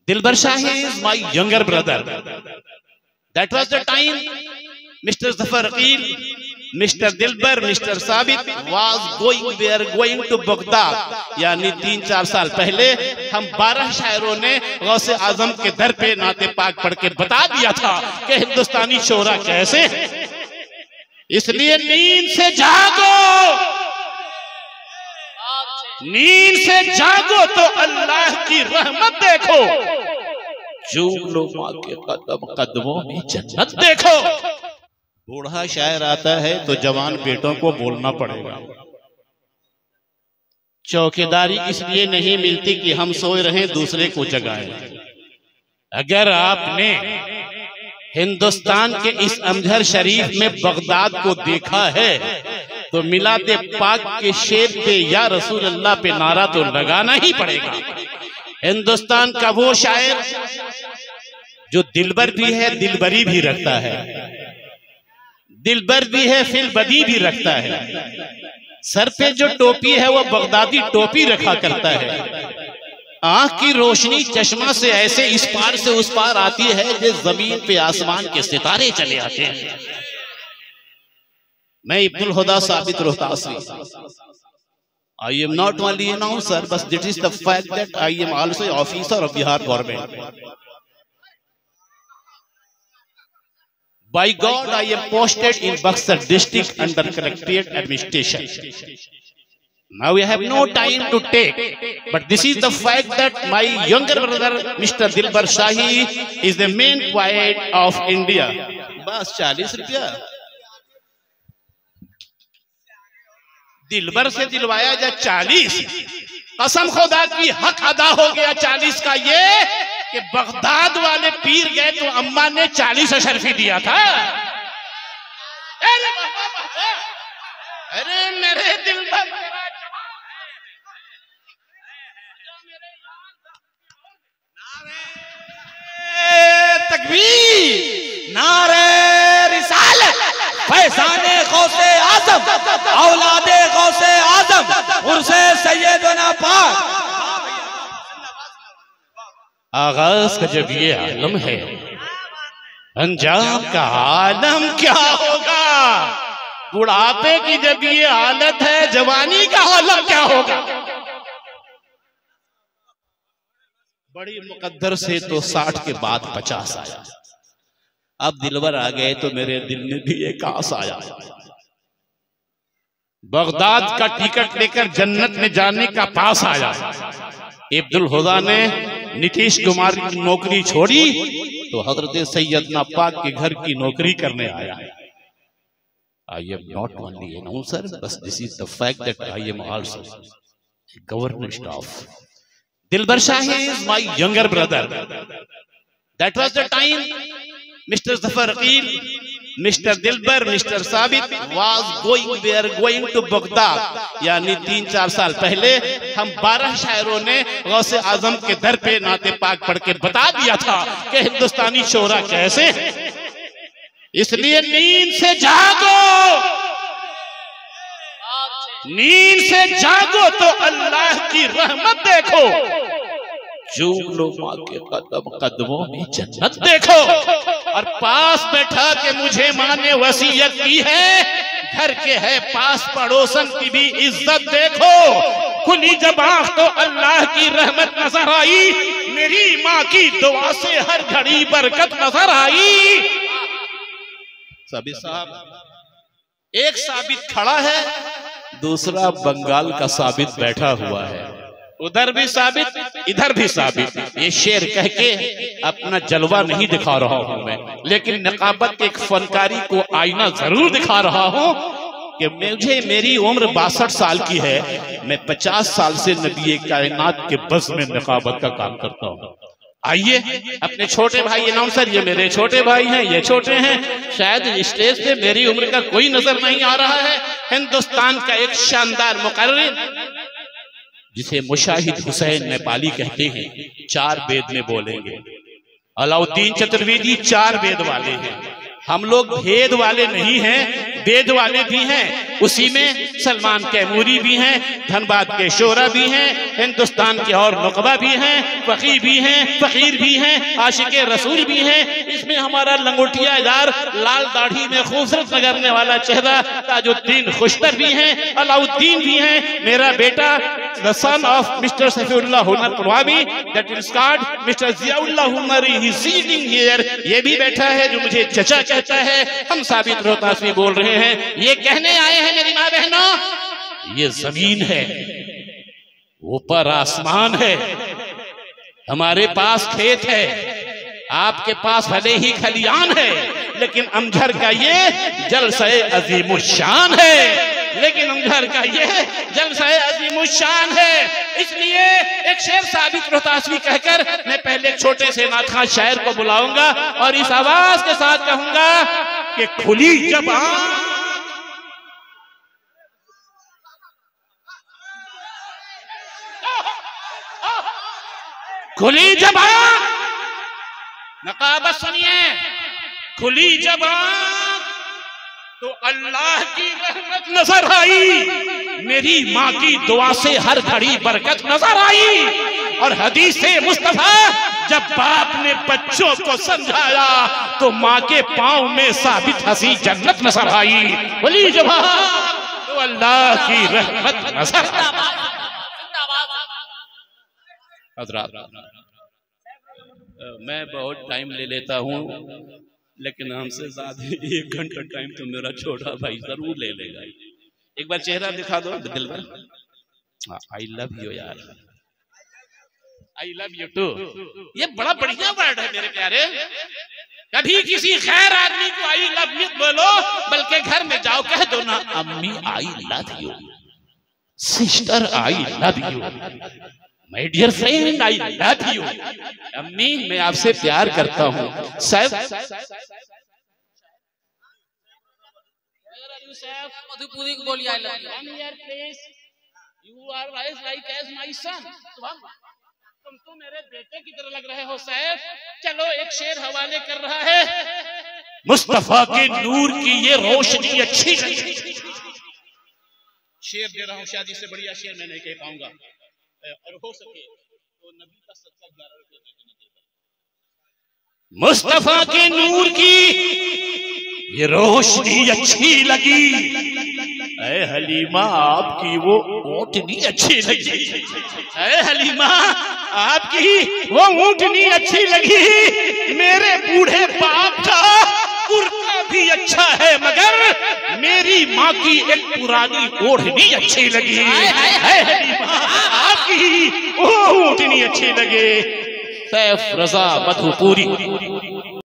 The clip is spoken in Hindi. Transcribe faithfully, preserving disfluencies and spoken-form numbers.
Dilbar Shahi is my younger brother. That was the time Mister Zafar Aqil, Mister Dilbar, Mister Sabit was going, we are going to Baghdad. यानी तीन चार साल पहले हम बारह शायरों ने गौसे आजम के दर पे नाते पाक पढ़ के बता दिया था कि हिंदुस्तानी शोरा कैसे हैं। इसलिए नींद से जागो, नींद से जागो तो अल्लाह की रहमत देखो, चूम लो माँ के कदम कदमों में जन्नत देखो। बूढ़ा शायर आता है तो जवान बेटों को बोलना पड़ेगा। चौकीदारी इसलिए नहीं मिलती कि हम सोए रहें दूसरे को जगाएं। अगर आपने हिंदुस्तान के इस अमजहर शरीफ में बगदाद को देखा है तो मिलादे पाक के शेर पे या रसूल अल्लाह पे नारा तो लगाना ही पड़ेगा। हिंदुस्तान का वो शायर जो दिलबर भी है दिलबरी भी रखता है, दिलबर भी है फिलबदी भी रखता है, सर पे जो टोपी है वो बगदादी टोपी रखा करता है, आंख की रोशनी चश्मा से ऐसे इस पार से उस पार आती है जिस जमीन पे आसमान के सितारे चले आते हैं। मैं Ibnul Huda Sabit Rohtasi, I am not only announcer but this is the fact that I am also officer of Bihar government. By God, I am posted in Buxar district under collectorate administration. Now we have no time to take, but this is the fact that my younger brother, Mister Dilbar Shahi, is the main poet of India. बस चालीस रुपया दिलबर से दिलवाया जा चालीस। कसम खुदा की हक अदा हो गया चालीस का ये कि बगदाद वाले पीर गए तो अम्मा ने चालीस अशरफी दिया था। अरे अरे मेरे दिल पर तकबीर, नारे रिसालत, फैज़ाने गौसे आज़म, औलादे गौसे आज़म, उर्से सैयदना पाक। आगाज का जब ये आलम है, अंजाम का आलम क्या होगा? बुढ़ापे की जब ये हालत है, जवानी का आलम क्या होगा? बड़ी मुकद्दर से तो साठ के बाद पचास आया, अब दिलवर आ गए तो मेरे दिल में भी एक आस आया। बगदाद का टिकट लेकर जन्नत में जाने का पास आया। इब्नुल हुदा ने नीतीश कुमार की नौकरी छोड़ी तो हजरत सैयदना पाक के घर की नौकरी करने आया। I am not only announcer but this is the fact that I am also government staff. Dilbar Shahi is my younger brother. That was the time Mister Zafar Aqil, Mister Dilbar, Mister Sabit was going, we are going to Baghdad. यानी तीन चार साल पहले हम बारह शायरों ने गौसे आजम के दर पे नाते पाक पढ़ के बता दिया था कि हिंदुस्तानी शोरा कैसे हैं। इसलिए नींद से जागो, नींद से जागो तो अल्लाह की रहमत देखो, चूम लो माँ के कदम कदमों में जन्नत देखो। और पास बैठा के मुझे माँ ने वसीयत की है, घर के है पास पड़ोसन की भी इज्जत देखो। खुली जब आँख तो अल्लाह की रहमत नजर आई, मेरी माँ की दुआ से हर घड़ी बरकत नजर आई। सभी साहब, एक साबित खड़ा है, दूसरा बंगाल का साबित बैठा हुआ है, उधर भी साबित इधर भी साबित। ये शेर कह के अपना जलवा नहीं दिखा रहा हूं मैं, लेकिन नकाबत के एक फनकारी को आईना जरूर दिखा रहा हूं कि मुझे, मेरी उम्र बासठ साल की है, मैं पचास साल से नबी कायनात के बज़्म में नकाबत का काम करता हूं। आइए अपने छोटे भाई अनाउंसर, ये मेरे छोटे भाई हैं, ये छोटे हैं, शायद स्टेज पे मेरी उम्र का कोई नजर नहीं आ रहा है। हिंदुस्तान का एक शानदार मुकर्रिर जिसे मुशाहिद हुसैन नेपाली कहते हैं, चार वेद में बोलेंगे। अलाउद्दीन चतुर्वेदी चार वेद वाले हैं, हम लोग भेद वाले नहीं हैं, वेद वाले भी हैं। उसी में सलमान कैमूरी भी हैं, धनबाद के शोरा भी हैं, हिंदुस्तान के और नुकबा भी हैं, फकीर भी हैं, फकीर भी हैं, आशिके रसूल भी हैं। इसमें हमारा लंगोटिया यार लाल दाढ़ी में खूबसूरत नगरने वाला चेहरा ताजुद्दीन खुशतर भी हैं, अलाउद्दीन भी हैं। मेरा बेटा the son of Mister Safiullah Hunar Purwami, that is called Mister Ziaullah Hunari, he is sitting here, ये भी बैठा है जो मुझे चचा कहता है। हम साबित रोहतासवी बोल रहे हैं, ये कहने आए हैं मेरी माँ बहनों, ये जमीन है, ऊपर आसमान है, हमारे पास खेत है, आपके पास भले ही खलियान है, लेकिन अमझर का ये जलसे अजीमुशान है, लेकिन अमझर का ये जलसे अजीमुशान है। इसलिए एक शेर साबित रोहतासवी कहकर मैं पहले एक छोटे से नाथखां शायर को बुलाऊंगा और इस आवाज के साथ कहूंगा कि खुली जब आंख खुली जब आंख नकाबत सुनिए, खुली जब आंख तो अल्लाह की रहमत नजर आई, मेरी माँ की दुआ से हर घड़ी बरकत नजर आई। और हदीसे मुस्तफा जब बाप ने बच्चों को समझाया तो माँ के पांव में साबित हंसी जन्नत नजर आई। खुली जब आंख तो अल्लाह की रहमत नजर आई। मैं बहुत टाइम ले लेता हूँ, लेकिन हमसे ज्यादा एक घंटा टाइम तो मेरा छोटा भाई जरूर ले लेगा। एक बार चेहरा दिखा दो दिल में। आई लव यू यार, आई लव यू टू। ये बड़ा बढ़िया वर्ड है मेरे प्यारे। कभी किसी खैर आदमी को आई लव यू बोलो, बल्कि घर में जाओ कह दो ना, अम्मी I love you, sister I love you, my dear friend I love you. अम्मी मैं आपसे प्यार करता हूँ। साहब मधुपुरी को बोलिए I love you. You are rise like as my son. तुम तो मेरे बेटे की तरह लग रहे हो साहब। चलो एक शेर हवाले कर रहा है, मुस्तफा के नूर की ये रोशनी अच्छी शेर दे रहा हूँ, शादी से बढ़िया शेर मैं नहीं कह पाऊंगा, और हो सके तो नबी का सदका ग्यारह रुपए दे देना। मुस्तफा के नूर की ये रोशनी अच्छी लगी, ऐ हलीमा आपकी वो ऊँटनी अच्छी लगी, ऐ हलीमा आपकी वो ऊँटनी अच्छी लगी। मेरे बूढ़े बाप का कुर्ता भी अच्छा है, मगर मेरी माँ की एक पुरानी ओढ़नी अच्छी लगी। है हलीमा आपकी वो ऊँटनी अच्छी लगे। सैफ रजा मधुपुरी।